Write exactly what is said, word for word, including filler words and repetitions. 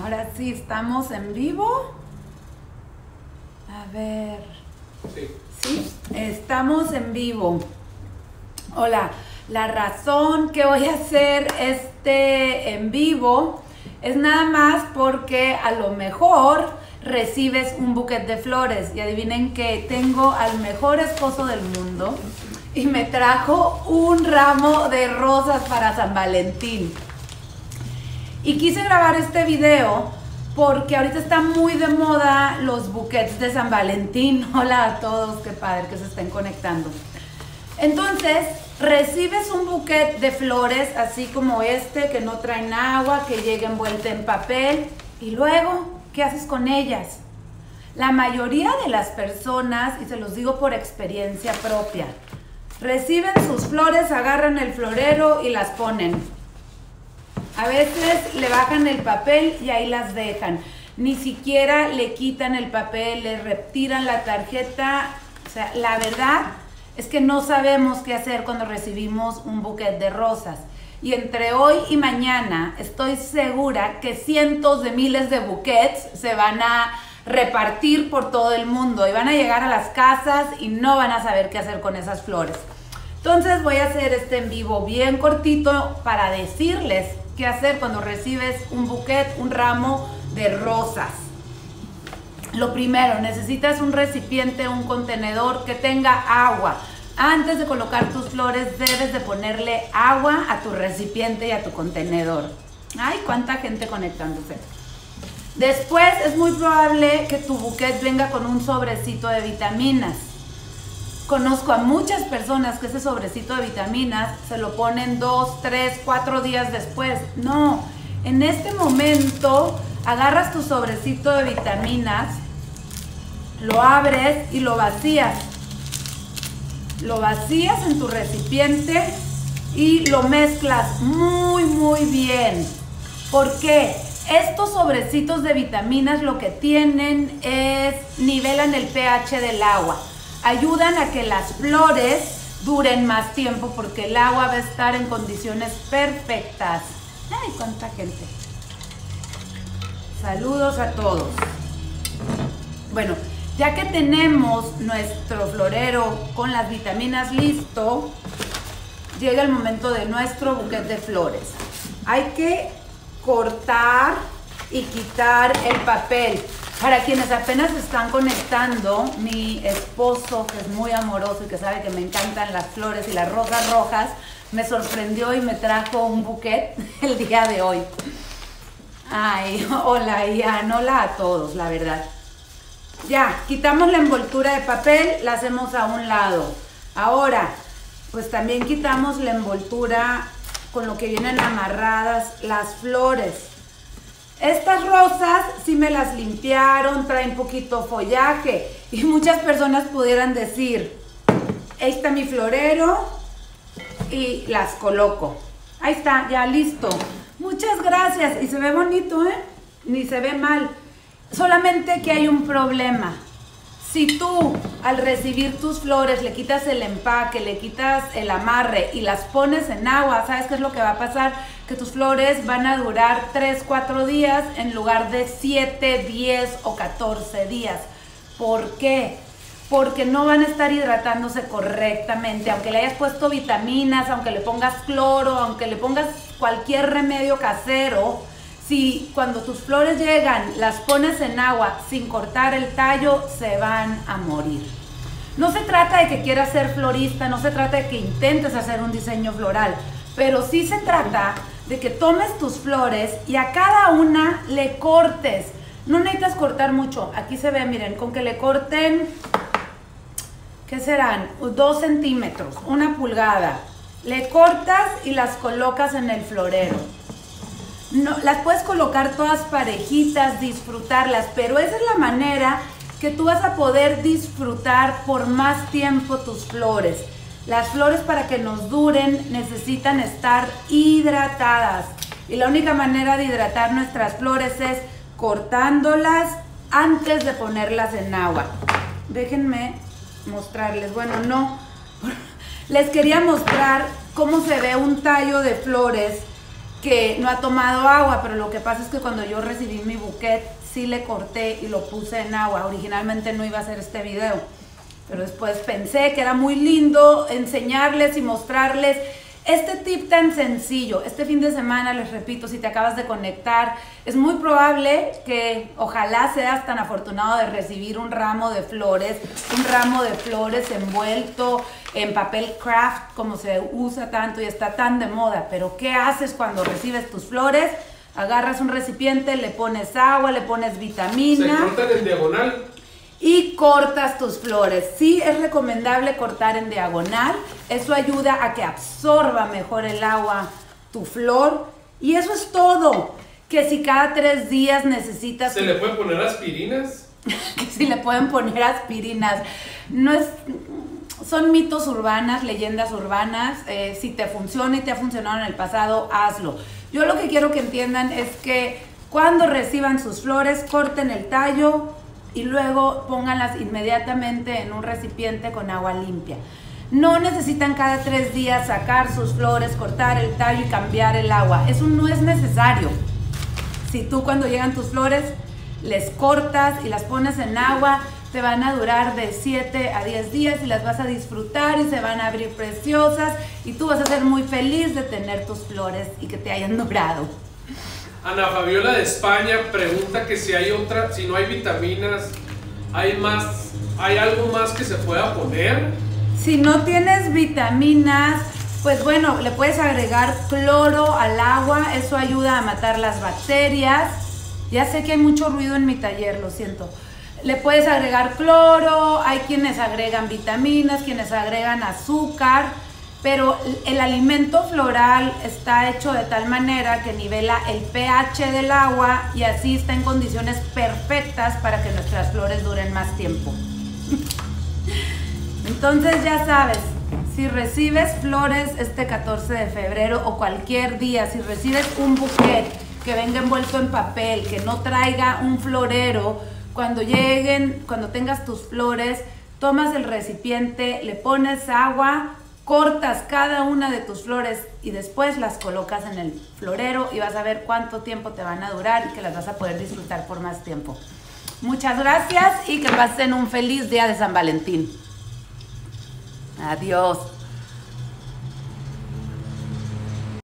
Ahora sí, ¿estamos en vivo? A ver. Sí. Sí, estamos en vivo. Hola, la razón que voy a hacer este en vivo es nada más porque a lo mejor recibes un buquete de flores. Y adivinen que tengo al mejor esposo del mundo y me trajo un ramo de rosas para San Valentín. Y quise grabar este video porque ahorita está muy de moda los buquetes de San Valentín. Hola a todos, qué padre que se estén conectando. Entonces, recibes un buquete de flores así como este, que no traen agua, que llega envuelta en papel. Y luego, ¿qué haces con ellas? La mayoría de las personas, y se los digo por experiencia propia, reciben sus flores, agarran el florero y las ponen. A veces le bajan el papel y ahí las dejan. Ni siquiera le quitan el papel, le retiran la tarjeta. O sea, la verdad es que no sabemos qué hacer cuando recibimos un buquete de rosas. Y entre hoy y mañana estoy segura que cientos de miles de buquetes se van a repartir por todo el mundo y van a llegar a las casas y no van a saber qué hacer con esas flores. Entonces voy a hacer este en vivo bien cortito para decirles qué hacer cuando recibes un buquete, un ramo de rosas. Lo primero, necesitas un recipiente, un contenedor que tenga agua. Antes de colocar tus flores debes de ponerle agua a tu recipiente y a tu contenedor. Ay, cuánta gente conectándose. Después es muy probable que tu buquete venga con un sobrecito de vitaminas. Conozco a muchas personas que ese sobrecito de vitaminas se lo ponen dos, tres, cuatro días después. No, en este momento agarras tu sobrecito de vitaminas, lo abres y lo vacías. Lo vacías en tu recipiente y lo mezclas muy, muy bien. ¿Por qué? Estos sobrecitos de vitaminas lo que tienen es, nivelan el pH del agua. Ayudan a que las flores duren más tiempo porque el agua va a estar en condiciones perfectas. ¡Ay, cuánta gente! Saludos a todos. Bueno, ya que tenemos nuestro florero con las vitaminas listo, llega el momento de nuestro buquete de flores. Hay que cortar y quitar el papel. Para quienes apenas se están conectando, mi esposo, que es muy amoroso y que sabe que me encantan las flores y las rosas rojas, me sorprendió y me trajo un buquete el día de hoy. Ay, hola Ian, hola a todos, la verdad. Ya, quitamos la envoltura de papel, la hacemos a un lado. Ahora, pues también quitamos la envoltura con lo que vienen amarradas las flores. Estas rosas sí me las limpiaron, traen poquito follaje y muchas personas pudieran decir, ahí está mi florero y las coloco. Ahí está, ya listo. Muchas gracias y se ve bonito, ¿eh? Ni se ve mal. Solamente que hay un problema. Si tú al recibir tus flores le quitas el empaque, le quitas el amarre y las pones en agua, ¿sabes qué es lo que va a pasar? Que tus flores van a durar tres, cuatro días en lugar de siete, diez o catorce días. ¿Por qué? Porque no van a estar hidratándose correctamente. Aunque le hayas puesto vitaminas, aunque le pongas cloro, aunque le pongas cualquier remedio casero, si cuando tus flores llegan las pones en agua sin cortar el tallo, se van a morir. No se trata de que quieras ser florista, no se trata de que intentes hacer un diseño floral, pero sí se trata de que tomes tus flores y a cada una le cortes. No necesitas cortar mucho. Aquí se ve, miren, con que le corten, ¿qué serán? Dos centímetros, una pulgada. Le cortas y las colocas en el florero. No, las puedes colocar todas parejitas, disfrutarlas, pero esa es la manera que tú vas a poder disfrutar por más tiempo tus flores. Las flores, para que nos duren, necesitan estar hidratadas. Y la única manera de hidratar nuestras flores es cortándolas antes de ponerlas en agua. Déjenme mostrarles. Bueno, no. Les quería mostrar cómo se ve un tallo de flores que no ha tomado agua, pero lo que pasa es que cuando yo recibí mi bouquet, sí le corté y lo puse en agua. Originalmente no iba a hacer este video, pero después pensé que era muy lindo enseñarles y mostrarles este tip tan sencillo. Este fin de semana, les repito, si te acabas de conectar, es muy probable que ojalá seas tan afortunado de recibir un ramo de flores, un ramo de flores envuelto en papel craft, como se usa tanto y está tan de moda. Pero ¿qué haces cuando recibes tus flores? Agarras un recipiente, le pones agua, le pones vitamina. Se cortan en diagonal. Y cortas tus flores. Sí, es recomendable cortar en diagonal. Eso ayuda a que absorba mejor el agua tu flor. Y eso es todo. Que si cada tres días necesitas... ¿Se le pueden poner aspirinas? Que si le pueden poner aspirinas. No es... Son mitos urbanas, leyendas urbanas. Eh, si te funciona y te ha funcionado en el pasado, hazlo. Yo lo que quiero que entiendan es que cuando reciban sus flores, corten el tallo y luego pónganlas inmediatamente en un recipiente con agua limpia. No necesitan cada tres días sacar sus flores, cortar el tallo y cambiar el agua. Eso no es necesario. Si tú cuando llegan tus flores les cortas y las pones en agua, te van a durar de siete a diez días y las vas a disfrutar y se van a abrir preciosas y tú vas a ser muy feliz de tener tus flores y que te hayan durado. Ana Fabiola de España pregunta que si hay otra, si no hay vitaminas, hay más, hay algo más que se pueda poner. Si no tienes vitaminas, pues bueno, le puedes agregar cloro al agua, eso ayuda a matar las bacterias. Ya sé que hay mucho ruido en mi taller, lo siento. Le puedes agregar cloro, hay quienes agregan vitaminas, quienes agregan azúcar. Pero el alimento floral está hecho de tal manera que nivela el pH del agua y así está en condiciones perfectas para que nuestras flores duren más tiempo. Entonces ya sabes, si recibes flores este catorce de febrero o cualquier día, si recibes un bouquet que venga envuelto en papel, que no traiga un florero, cuando lleguen, cuando tengas tus flores, tomas el recipiente, le pones agua, cortas cada una de tus flores y después las colocas en el florero y vas a ver cuánto tiempo te van a durar y que las vas a poder disfrutar por más tiempo. Muchas gracias y que pasen un feliz día de San Valentín. Adiós.